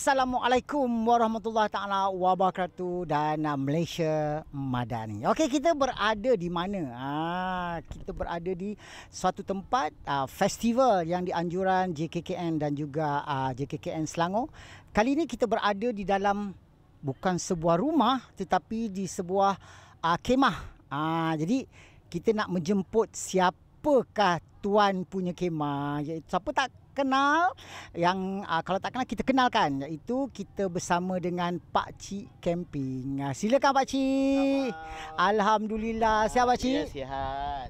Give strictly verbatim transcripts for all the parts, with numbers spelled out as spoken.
Assalamualaikum warahmatullahi taala wabarakatuh dan uh, Malaysia Madani. Okey, kita berada di mana? Ah, kita berada di suatu tempat uh, festival yang dianjuran J K K N dan juga uh, J K K N Selangor. Kali ini kita berada di dalam bukan sebuah rumah tetapi di sebuah uh, kemah. Ah, jadi kita nak menjemput siapakah tuan punya kemah, iaitu siapa tak kenal, yang uh, kalau tak kenal kita kenalkan, iaitu kita bersama dengan Pak Cik Camping. Uh, silakan Pak Cik. Alhamdulillah, sihat Pak Cik? Ya, sihat.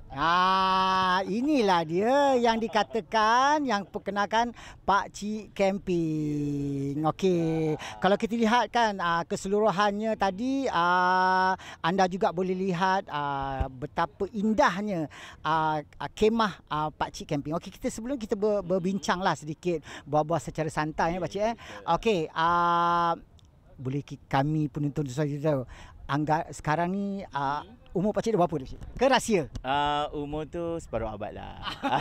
Ah, inilah dia yang dikatakan, yang perkenalkan Pak Cik Camping. Okey, kalau kita lihat kan uh, keseluruhannya tadi, uh, anda juga boleh lihat uh, betapa indahnya uh, uh, kemah uh, Pak Cik Camping. Okey, kita sebelum kita ber, berbincang lah sedikit, buat-buat secara santai ya Pak Cik eh. Okey, uh, boleh kami penonton sesuatu tahu anggar sekarang ni uh, umur Pak Cik dah berapa dah? Ke rahsia? Uh, umur tu separuh abad lah.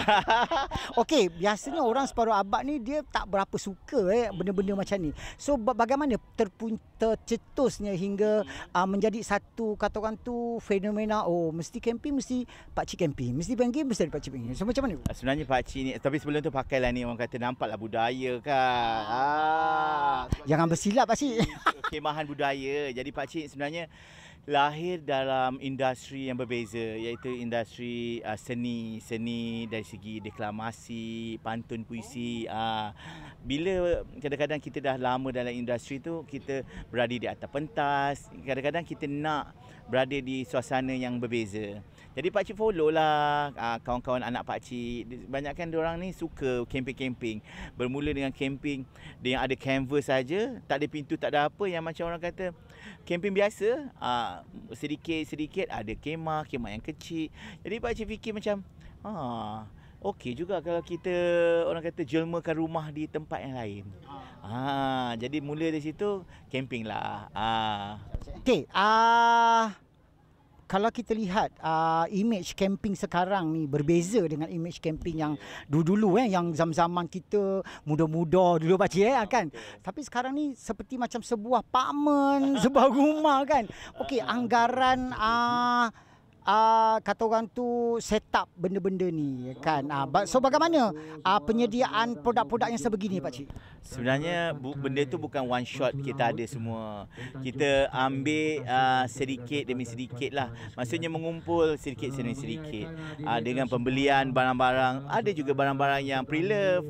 Okey, biasanya orang separuh abad ni dia tak berapa suka eh benda-benda macam ni. So bagaimana terpun tercetusnya hingga uh, menjadi satu, kata orang tu, fenomena, oh mesti camping mesti Pak Cik Camping, mesti banking mesti ada Pak Cik Camping. So macam mana? Sebenarnya Pak Cik ni, tapi sebelum tu pakailah ni, orang kata nampaklah budaya kan. Ah. Jangan bersilap Pak Cik. Kemahan budaya. Jadi Pak Cik sebenarnya lahir dalam industri yang berbeza, iaitu industri uh, seni, seni dari segi deklamasi, pantun, puisi. Uh, bila kadang-kadang kita dah lama dalam industri tu, kita berada di atas pentas, kadang-kadang kita nak berada di suasana yang berbeza. Jadi Pak Cik follow lah uh, kawan-kawan anak Pak Cik. Banyakkan diorang ni suka camping-camping. Bermula dengan camping yang ada canvas saja, tak ada pintu, tak ada apa, yang macam orang kata camping biasa, uh, sedikit-sedikit ada kemah, kemah yang kecil. Jadi Pak Cik fikir macam, ah, okey juga kalau kita, orang kata, jelmakan rumah di tempat yang lain. Ah, jadi mula dari situ camping lah. Ah. Okey, ah uh, kalau kita lihat uh, image camping sekarang ni berbeza dengan image camping yang dulu-dulu eh, yang zaman-zaman kita muda-muda dulu Pak Cik eh, kan. Tapi sekarang ni seperti macam sebuah apartmen, sebuah rumah kan. Okey, anggaran uh, uh, kata orang tu set up benda-benda ni kan. Uh, so bagaimana uh, penyediaan produk-produk yang sebegini Pak Cik? Sebenarnya bu, benda tu bukan one shot kita ada semua. Kita ambil uh, sedikit demi sedikit lah. Maksudnya mengumpul sedikit demi sedikit. Uh, dengan pembelian barang-barang. Ada juga barang-barang yang pre-love.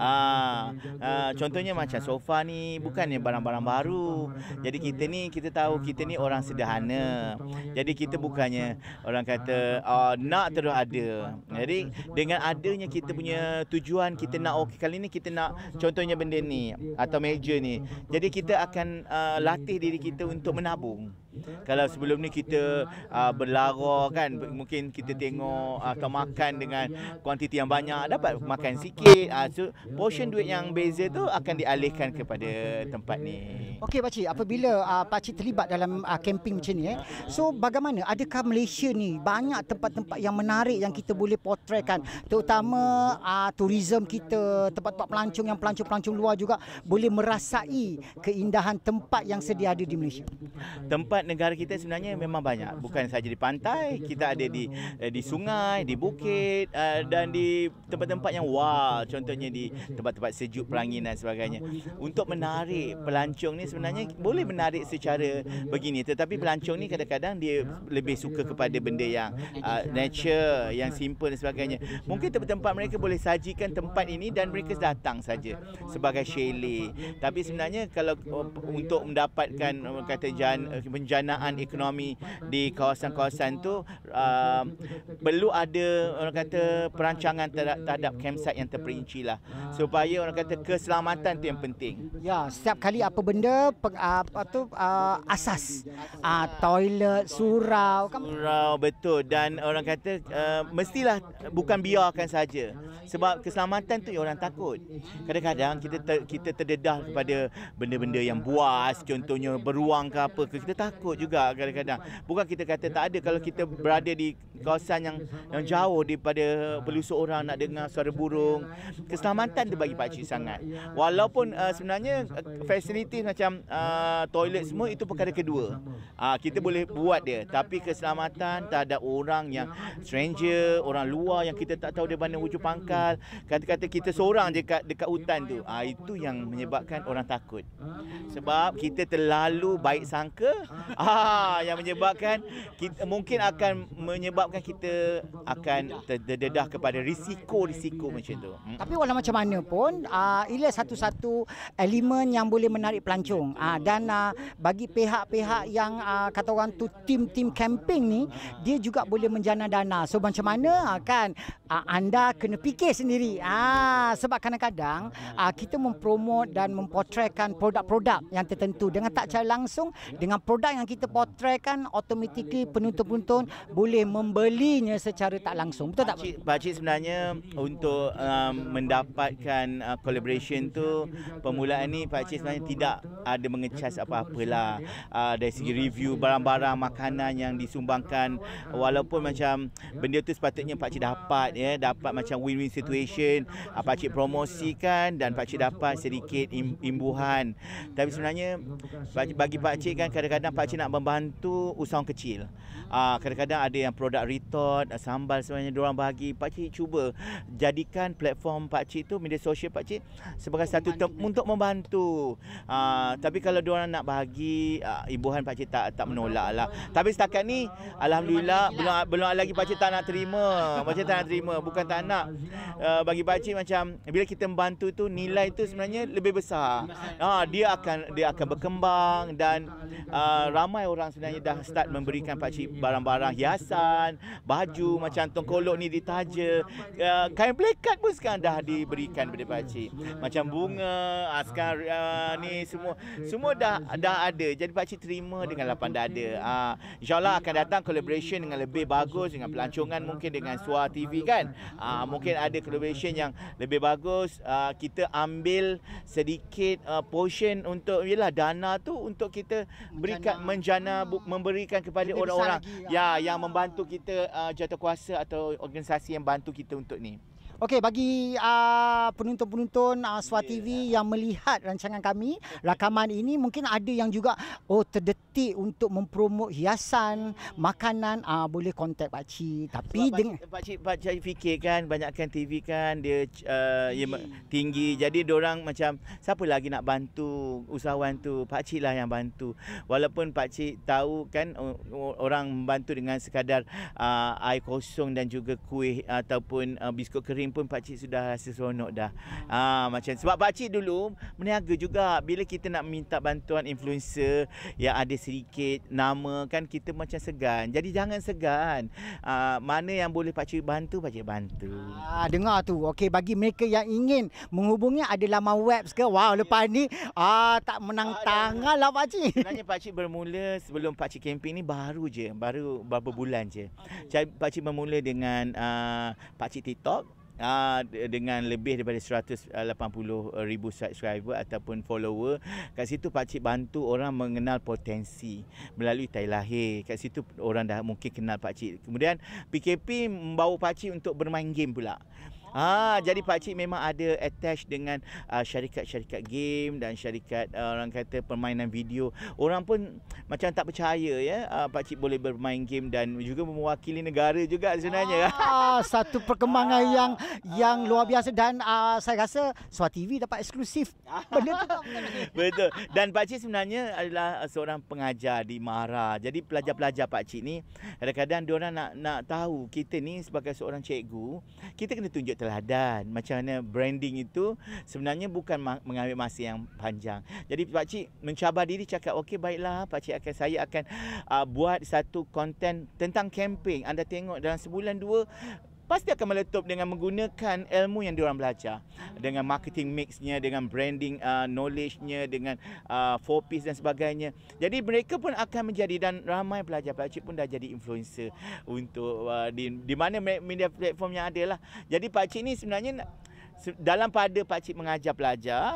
Uh, uh, contohnya macam sofa ni bukannya barang-barang baru. Jadi kita ni, kita tahu kita ni orang sederhana. Jadi kita bukannya orang kata uh, nak terus ada. Jadi dengan adanya kita punya tujuan, kita nak, oh kali ni kita nak contohnya benda ni atau meja ni. Jadi kita akan uh, latih diri kita untuk menabung. Kalau sebelum ni kita uh, berlara kan, mungkin kita tengok atau makan dengan kuantiti yang banyak, dapat makan sikit. Uh, so portion duit yang beza tu akan dialihkan kepada tempat ni. Okey Pak Cik, apabila uh, Pak Cik terlibat dalam uh, camping macam ni eh, so bagaimana, adakah Malaysia ni banyak tempat-tempat yang menarik yang kita boleh potretkan, terutama uh, tourism kita, tempat-tempat pelancong yang pelancong-pelancong luar juga boleh merasai keindahan tempat yang sedia ada di Malaysia? Tempat negara kita sebenarnya memang banyak, bukan saja di pantai, kita ada di di sungai, di bukit, uh, dan di tempat-tempat yang wow, contohnya di tempat-tempat sejuk, Perangin dan sebagainya. Untuk menarik pelancong ni sebenarnya boleh menarik secara begini, tetapi pelancong ni kadang-kadang dia lebih suka kepada benda yang uh, nature, yang simple dan sebagainya. Mungkin tempat-tempat mereka boleh sajikan tempat ini dan mereka datang saja sebagai chalet. Tapi sebenarnya kalau uh, untuk mendapatkan uh, kata jan, uh, penjanaan ekonomi di kawasan-kawasan tu, uh, perlu ada orang kata perancangan terhadap, terhadap campsite yang terperinci lah, supaya orang kata keselamatan tu yang penting. Ya, setiap kali apa benda pe, uh, apa tu uh, asas uh, toilet, surau kan. Surau, betul. Dan orang kata uh, mestilah bukan biarkan saja, sebab keselamatan tu yang orang takut. Kadang-kadang kita ter, kita terdedah kepada benda-benda yang buas, contohnya beruang ke apa ke, kita takut takut juga kadang-kadang. Bukan kita kata tak ada, kalau kita berada di kawasan yang yang jauh daripada pelosok orang nak dengar suara burung, keselamatan tu bagi pakcik sangat. Walaupun uh, sebenarnya uh, facilities macam uh, toilet semua itu perkara kedua. Uh, kita boleh buat dia, tapi keselamatan terhadap orang yang stranger, orang luar yang kita tak tahu dia mana hujung pangkal, kata-kata kita seorang dekat dekat hutan tu, uh, itu yang menyebabkan orang takut. Sebab kita terlalu baik sangka, ah yang menyebabkan kita mungkin akan menyebabkan kita akan terdedah kepada risiko-risiko macam tu. Hmm. Tapi walau macam mana pun, uh, ia satu-satu elemen yang boleh menarik pelancong. Uh, dan uh, bagi pihak-pihak yang uh, kata orang tu tim-tim camping ni, dia juga boleh menjana dana. So macam mana uh, kan uh, anda kena fikir sendiri. Uh, sebab kadang-kadang uh, kita mempromot dan mempotretkan produk-produk yang tertentu dengan tak secara langsung, dengan produk yang kita potretkan, automatically penonton-penonton boleh membelinya secara tak langsung. Betul tak? Pakcik, pakcik sebenarnya untuk um, mendapatkan uh, collaboration tu, permulaan ni pakcik sebenarnya tidak ada mengecas apa-apalah uh, dari segi review barang-barang makanan yang disumbangkan, walaupun macam benda tu sepatutnya pakcik dapat ya, dapat macam win-win situation, uh, pakcik promosikan dan pakcik dapat sedikit im- imbuhan. Tapi sebenarnya bagi pakcik kan kadang-kadang pakcik nak membantu usahawan kecil. Uh, kadang-kadang ada yang produk retort, sambal sebenarnya diorang bagi, pakcik cuba jadikan platform pakcik tu, media sosial pakcik sebagai satu tem- untuk membantu. Uh, tapi kalau diorang nak bagi uh, imbuhan, pakcik tak tak menolak lah. Tapi setakat ni alhamdulillah belum belum lagi pakcik tak nak terima. Pakcik tak nak terima, bukan tak nak. Uh, bagi pakcik macam bila kita membantu tu, nilai tu sebenarnya lebih besar. Uh, dia akan dia akan berkembang dan uh, ramai orang sebenarnya dah start memberikan pakcik barang-barang hiasan, baju macam tongkolok ni ditaja, uh, kain plekat pun sekarang dah diberikan kepada pakcik. Macam bunga, uh, sekarang uh, ni semua semua dah dah ada. Jadi pakcik terima dengan lapang dada. Uh, InsyaAllah akan datang collaboration dengan lebih bagus, dengan pelancongan mungkin dengan Suara T V kan. Uh, mungkin ada collaboration yang lebih bagus. Uh, kita ambil sedikit uh, portion untuk yalah dana tu untuk kita berikan menjana, bu, memberikan kepada lebih orang-orang ya yang membantu kita uh, jatuhkuasa atau organisasi yang bantu kita untuk ni. Okey, bagi uh, penonton-penonton uh, Suara T V yang melihat rancangan kami, rakaman ini, mungkin ada yang juga oh terdetik untuk mempromot hiasan, makanan, uh, boleh kontak pakcik. Tapi dengan pakcik pakcik fikir kan banyakkan T V kan dia uh, tinggi. tinggi. Jadi diorang macam siapa lagi nak bantu usahawan tu? Pakcik lah yang bantu. Walaupun pakcik tahu kan orang membantu dengan sekadar uh, air kosong dan juga kuih ataupun uh, biskut kering pun pakcik sudah rasa seronok dah. Ha, macam sebab pakcik dulu meniaga juga. Bila kita nak minta bantuan influencer yang ada sedikit nama kan, kita macam segan. Jadi jangan segan. Ha, mana yang boleh pakcik bantu, pakcik bantu. Ah, dengar tu. Okey, bagi mereka yang ingin menghubungi, ada laman web ke? Wow, lepas ni ah tak menang ah, tangan lah pakcik. Sebenarnya pakcik bermula sebelum pakcik camping ni baru je, baru beberapa bulan je. Okay. Pakcik bermula dengan uh, pakcik TikTok. Uh, dengan lebih daripada seratus lapan puluh ribu subscriber ataupun follower. Kat situ pakcik bantu orang mengenal potensi melalui tai lahir. Kat situ orang dah mungkin kenal pakcik. Kemudian P K P membawa pakcik untuk bermain game pula. Ah, jadi pakcik memang ada attach dengan uh, syarikat-syarikat game dan syarikat uh, orang kata permainan video. Orang pun macam tak percaya ya, uh, pakcik boleh bermain game dan juga mewakili negara juga sebenarnya. Ah, satu perkembangan ah, yang yang ah, luar biasa dan uh, saya rasa Suara T V dapat eksklusif benda tu. Betul. Dan pakcik sebenarnya adalah seorang pengajar di Mara. Jadi pelajar-pelajar pakcik ni kadang-kadang diorang nak nak tahu kita ni sebagai seorang cikgu, kita kena tunjuk teladan. Macam mana branding itu sebenarnya bukan mengambil masa yang panjang. Jadi pakcik mencabar diri cakap okey baiklah pakcik akan saya akan uh, buat satu konten tentang camping. Anda tengok dalam sebulan dua pasti akan meletup dengan menggunakan ilmu yang diorang belajar, dengan marketing mixnya, dengan branding uh, knowledge-nya, dengan uh, four piece dan sebagainya. Jadi mereka pun akan menjadi, dan ramai pelajar pakcik pun dah jadi influencer untuk uh, di, di mana media platform yang ada lah. Jadi pakcik ni sebenarnya dalam pada pakcik mengajar pelajar,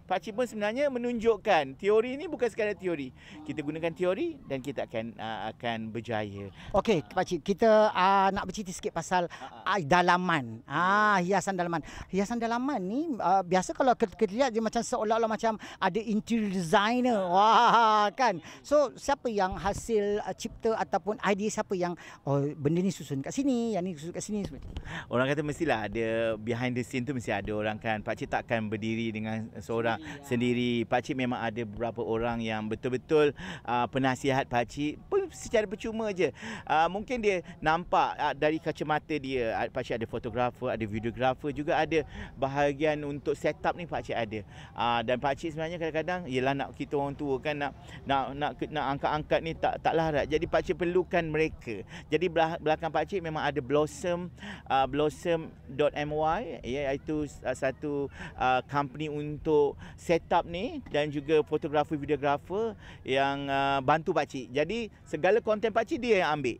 pakcik pun sebenarnya menunjukkan teori ni bukan sekadar teori. Kita gunakan teori dan kita akan uh, akan berjaya. Okey, pakcik, kita uh, nak bercerita sikit pasal uh, dalaman. Ah, hiasan dalaman. Hiasan dalaman ni uh, biasa kalau kita lihat dia macam seolah-olah macam ada interior designer. Wah, kan. So, siapa yang hasil uh, cipta ataupun idea siapa yang oh benda ni susun kat sini, yang ni susun kat sini. Orang kata mestilah ada behind the scene tu, mesti ada orang kan. Pakcik takkan berdiri dengan seorang sendiri. sendiri. Pakcik memang ada beberapa orang yang betul-betul uh, penasihat pakcik pun secara percuma je. Uh, mungkin dia nampak uh, dari kacamata dia. Uh, pakcik ada fotografer, ada videografer, juga ada bahagian untuk setup ni pakcik ada. Uh, dan pakcik sebenarnya kadang-kadang ialah nak kita orang tua kan nak nak nak, nak angkat-angkat ni tak tak larat. Jadi pakcik perlukan mereka. Jadi belakang pakcik memang ada Blossom uh, blossom dot my, iaitu uh, satu uh, company untuk setup ni dan juga fotografer videografer yang uh, bantu pakcik. Jadi segala konten pakcik dia yang ambil.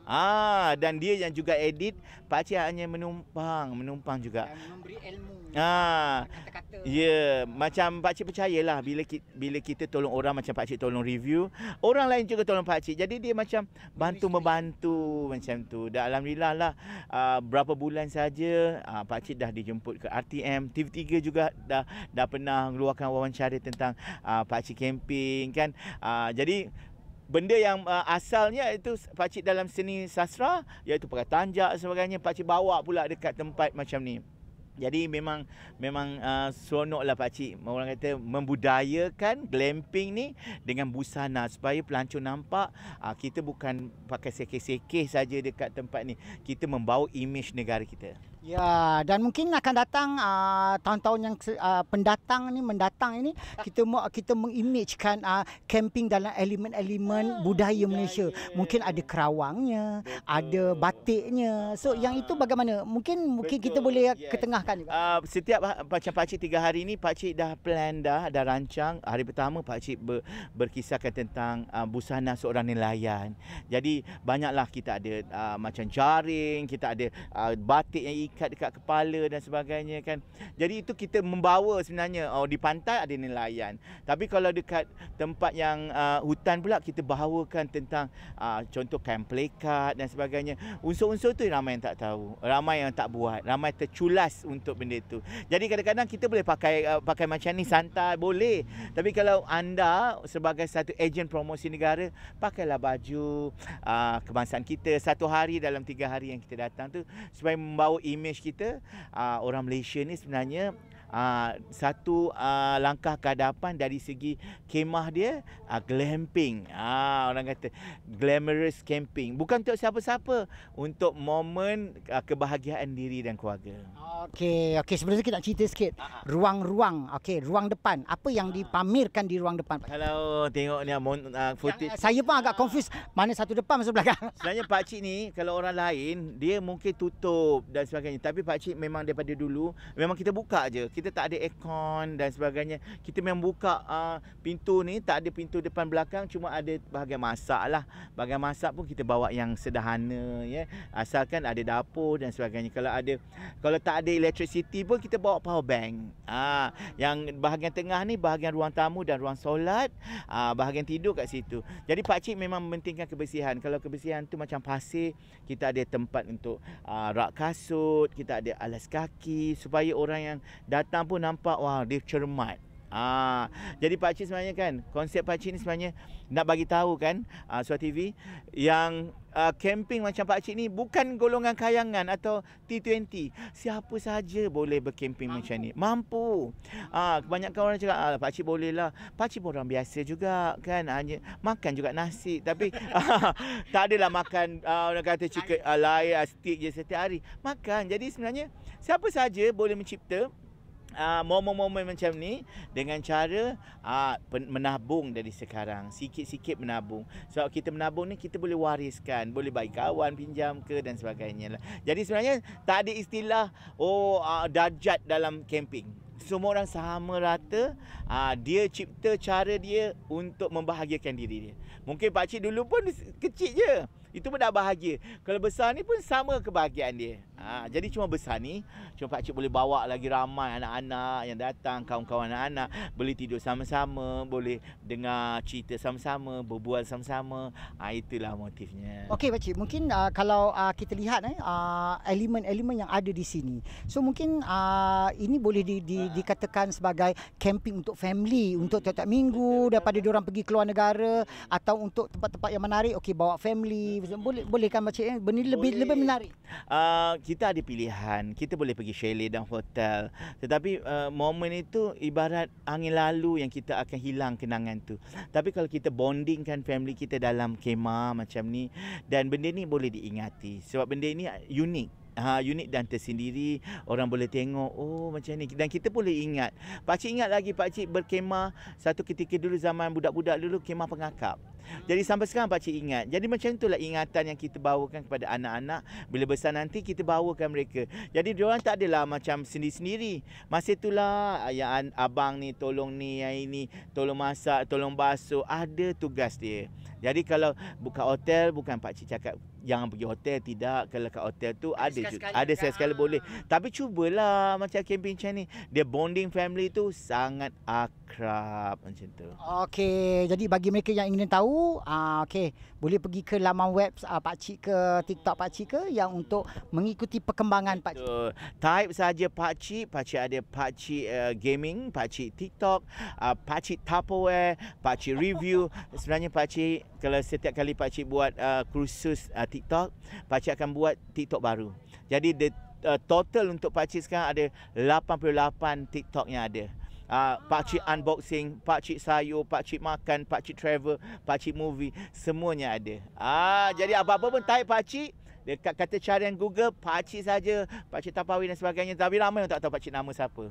Ah, dan dia yang juga edit, pakcik hanya menumpang, menumpang juga. Dan memberi ilmu. Ah, kata-kata. ya, yeah, macam pakcik percayalah bila kita, bila kita tolong orang macam pakcik tolong review, orang lain juga tolong pakcik. Jadi dia macam bantu membantu macam tu. Dan alhamdulillah lah uh, berapa bulan saja uh, pakcik dah dijemput ke R T M, T V tiga juga dah dah pernah mengeluarkan wawancara tentang uh, pakcik camping kan. Uh, jadi benda yang uh, asalnya itu pakcik dalam seni sastra, iaitu pakai tanjak sebagainya, pakcik bawa pula dekat tempat macam ni. Jadi memang memang uh, seronoklah pakcik, orang kata membudayakan glamping ni dengan busana supaya pelancong nampak uh, kita bukan pakai sekeh-sekeh saja dekat tempat ni. Kita membawa imej negara kita. Ya, dan mungkin akan datang uh, tahun-tahun yang uh, pendatang ni mendatang ini kita mau kita mengimejkan uh, camping dalam elemen-elemen budaya, budaya Malaysia. Mungkin ada kerawangnya, betul, ada batiknya. So uh, yang itu bagaimana? Mungkin mungkin betul, kita boleh yes. ketengahkan juga. Uh, setiap macam pakcik tiga hari ni pakcik dah plan dah, dah rancang. Hari pertama pakcik ber, berkisahkan tentang uh, busana seorang nelayan. Jadi banyaklah kita ada uh, macam jaring, kita ada uh, batik yang ikat dekat kepala dan sebagainya kan. Jadi itu kita membawa sebenarnya. Oh, di pantai ada nelayan. Tapi kalau dekat tempat yang uh, hutan pula kita bawakan tentang uh, contoh kain pelekat dan sebagainya. Unsur-unsur tu ramai yang tak tahu, ramai yang tak buat, ramai terculas untuk benda itu. Jadi kadang-kadang kita boleh pakai uh, pakai macam ni santai boleh. Tapi kalau anda sebagai satu ejen promosi negara, pakailah baju uh, kebangsaan kita satu hari dalam tiga hari yang kita datang tu supaya membawa imej kita. Uh, orang Malaysia ni sebenarnya Uh, satu uh, langkah ke hadapan dari segi kemah dia, uh, glamping. Uh, orang kata glamorous camping. Bukan untuk siapa-siapa, untuk momen uh, kebahagiaan diri dan keluarga. Okey, okey, sebelum tu kita nak cerita sikit. Ruang-ruang, okey, ruang depan. Apa yang dipamerkan di ruang depan? Kalau tengok ni uh, footage. Yang, saya pun agak confuse mana satu depan masa belakang. Sebenarnya pakcik ni kalau orang lain dia mungkin tutup dan sebagainya, tapi pakcik memang daripada dulu memang kita buka je. Kita tak ada aircon dan sebagainya. Kita memang buka uh, pintu ni, tak ada pintu depan belakang, cuma ada bahagian masak lah. Bahagian masak pun kita bawa yang sederhana ya. Asalkan ada dapur dan sebagainya. Kalau ada kalau tak ada electricity pun kita bawa power bank. Ah, yang bahagian tengah ni bahagian ruang tamu dan ruang solat, ah, bahagian tidur kat situ. Jadi pakcik memang mementingkan kebersihan. Kalau kebersihan tu macam pasir, kita ada tempat untuk uh, rak kasut, kita ada alas kaki supaya orang yang datang pun nampak wah dia cermat. Ah, jadi pakcik sebenarnya kan konsep pakcik ni sebenarnya nak bagi tahu kan uh, Suara T V yang uh, camping macam pakcik ni bukan golongan kayangan atau T dua puluh. Siapa saja boleh bercamping mampu. Macam ni. Mampu. Ah, kebanyakan orang cakap ah, pakcik boleh lah. Pakcik pun orang biasa juga kan, hanya makan juga nasi tapi tak adalah makan uh, orang kata chicken uh, lain steak je setiap hari. Makan. Jadi sebenarnya siapa saja boleh mencipta Uh, momen-momen macam ni dengan cara uh, menabung dari sekarang, sikit-sikit menabung. Sebab kita menabung ni kita boleh wariskan, boleh bagi kawan pinjam ke dan sebagainya lah. Jadi sebenarnya tak ada istilah oh uh, darjat dalam camping. Semua orang sama rata. uh, Dia cipta cara dia untuk membahagiakan diri dia. Mungkin pakcik dulu pun kecil je, itu pun dah bahagia. Kalau besar ni pun sama kebahagiaan dia. Ha, jadi cuma besar ni, cuma pakcik boleh bawa lagi ramai anak-anak yang datang, kawan-kawan anak-anak, boleh tidur sama-sama, boleh dengar cerita sama-sama, berbual sama-sama. Ha, itulah motifnya. Okey pakcik, mungkin uh, kalau uh, kita lihat eh uh, elemen-elemen yang ada di sini. So mungkin uh, ini boleh di, di, dikatakan sebagai camping untuk family, untuk tiap-tiap minggu daripada diorang pergi keluar negara atau untuk tempat-tempat yang menarik. Okey, bawa family. Boleh boleh kan pakcik eh? Benda lebih lebih menarik. Uh, kita ada pilihan. Kita boleh pergi chalet dan hotel. Tetapi uh, momen itu ibarat angin lalu yang kita akan hilang kenangan tu. Tapi kalau kita bondingkan family kita dalam kemah macam ni, dan benda ni boleh diingati. Sebab benda ni unik. Ha, unik dan tersendiri. Orang boleh tengok, oh macam ni. Dan kita boleh ingat. Pakcik ingat lagi pakcik berkemah satu ketika dulu zaman budak-budak dulu, kemah pengakap. Jadi sampai sekarang pakcik ingat. Jadi macam itulah ingatan yang kita bawakan kepada anak-anak. Bila besar nanti kita bawakan mereka. Jadi diorang tak adalah macam sendiri-sendiri. Masa itulah yang abang ni tolong ni, yang ini tolong masak, tolong basuh. Ada tugas dia. Jadi kalau buka hotel, bukan pakcik cakap jangan pergi hotel, tidak. Kalau kat hotel tu ada ada juga, ada sekali-sekala boleh. Tapi cubalah macam camping macam ni. Dia bonding family tu sangat akrab macam tu. Okey, jadi bagi mereka yang ingin tahu, uh, okey, boleh pergi ke laman web uh, pakcik ke, TikTok pakcik ke yang untuk mengikuti perkembangan pakcik. So, type saja pakcik, pakcik ada pakcik uh, gaming, pakcik TikTok, uh, pakcik Tupperware, pakcik review. Sebenarnya pakcik kalau setiap kali pakcik buat uh, kursus uh, TikTok, pakcik akan buat TikTok baru. Jadi the uh, total untuk pakcik sekarang ada lapan puluh lapan TikTok yang ada. Uh, pakcik unboxing, pakcik sayur, pakcik makan, pakcik travel, pakcik movie, semuanya ada. Ah, jadi apa-apa pun type pakcik, dekat kata carian Google, pakcik saja, pakcik Tapawi dan sebagainya. Tapi ramai yang tak tahu pakcik nama siapa.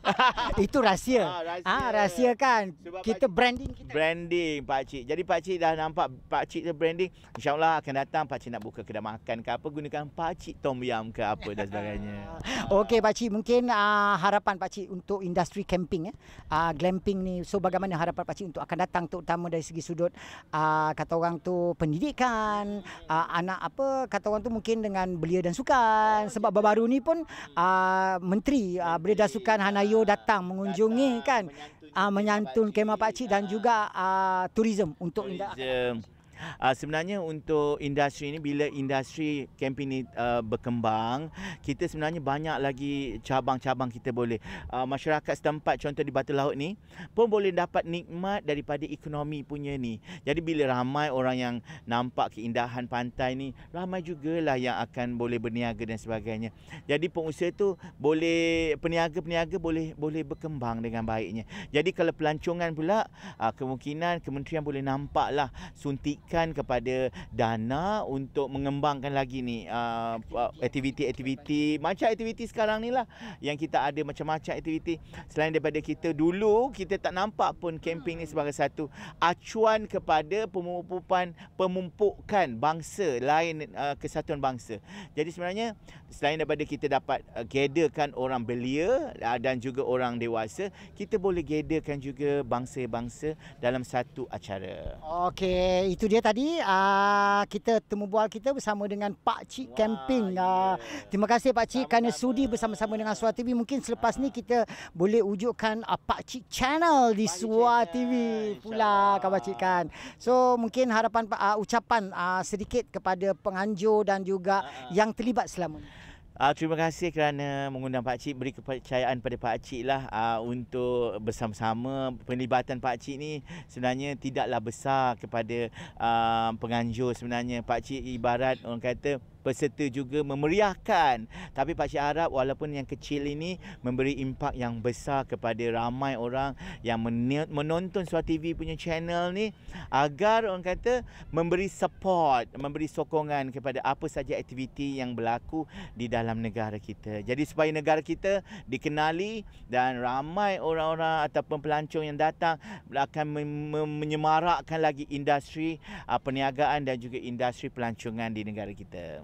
Itu rahsia. Ah, rahsia. Ah, rahsia kan. Sebab Kita pakcik, branding kita. Branding pakcik. Jadi pakcik dah nampak pakcik tu branding. InsyaAllah akan datang pakcik nak buka kedai makan ke apa, gunakan pakcik tom yum ke apa dan sebagainya. Okey pakcik, mungkin uh, harapan pakcik untuk industri camping eh. Uh, glamping ni. So bagaimana harapan pakcik untuk akan datang, terutama dari segi sudut uh, kata orang tu pendidikan, uh, anak apa kata orang tu mungkin dengan belia dan sukan. Sebab baru-baru ni pun uh, Menteri uh, Belia dan Sukan Hanayo datang mengunjungi kan, uh, menyantun kemah pakcik dan juga uh, tourism untuk tourism. Uh, sebenarnya untuk industri ini, bila industri camping ini uh, berkembang, kita sebenarnya banyak lagi cabang-cabang kita boleh. Uh, masyarakat setempat contoh di Batu Laut ni pun boleh dapat nikmat daripada ekonomi punya ni. Jadi bila ramai orang yang nampak keindahan pantai ni, ramai jugalah yang akan boleh berniaga dan sebagainya. Jadi pengusaha tu boleh, peniaga-peniaga boleh boleh berkembang dengan baiknya. Jadi kalau pelancongan pula, uh, kemungkinan kementerian boleh nampaklah suntik kepada dana untuk mengembangkan lagi ni uh, aktiviti-aktiviti macam aktiviti sekarang ni lah, yang kita ada macam-macam aktiviti. Selain daripada kita dulu, kita tak nampak pun camping ni sebagai satu acuan kepada pemumpukan pemumpukan bangsa lain, uh, kesatuan bangsa. Jadi sebenarnya selain daripada kita dapat uh, gatherekan orang belia uh, dan juga orang dewasa, kita boleh gatherekan juga bangsa-bangsa dalam satu acara. Okey, itu dia tadi uh, kita temu bual kita bersama dengan Pakcik Camping. Uh, terima kasih Pakcik kerana sudi bersama-sama dengan Suara T V. Mungkin selepas ni kita boleh wujudkan uh, Pakcik Channel di Suara T V pula kan Pakcik kan. So mungkin harapan uh, ucapan uh, sedikit kepada penganjur dan juga yang terlibat selama ni. Uh, terima kasih kerana mengundang Pakcik, beri kepercayaan pada Pakcik lah uh, untuk bersama-sama. Penlibatan Pakcik ni sebenarnya tidaklah besar kepada uh, penganjur sebenarnya. Pakcik ibarat orang kata peserta juga memeriahkan. Tapi Pakcik harap walaupun yang kecil ini memberi impak yang besar kepada ramai orang yang menonton Suara T V punya channel ni, agar orang kata memberi support, memberi sokongan kepada apa saja aktiviti yang berlaku di dalam negara kita. Jadi supaya negara kita dikenali dan ramai orang-orang ataupun pelancong yang datang akan menyemarakkan lagi industri uh, perniagaan dan juga industri pelancongan di negara kita.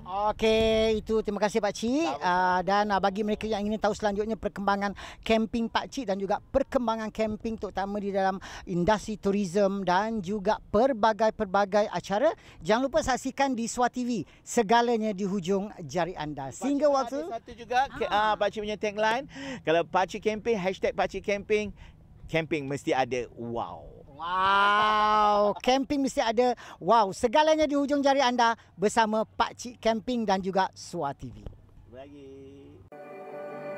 Okey, itu terima kasih Pak Cik. Uh, dan uh, bagi mereka yang ingin tahu selanjutnya perkembangan camping Pak Cik dan juga perkembangan camping terutama di dalam industri tourism dan juga pelbagai-pelbagai acara, jangan lupa saksikan di Suara T V. Segalanya di hujung jari anda. Sehingga waktu ada satu juga ha. uh, Pak Cik punya tagline, kalau Pak Cik camping, hashtag Pak Cik camping, camping mesti ada wow. Wow, camping mesti ada wow. Segalanya di hujung jari anda bersama Pak Cik Camping dan juga Suara T V. Lagi.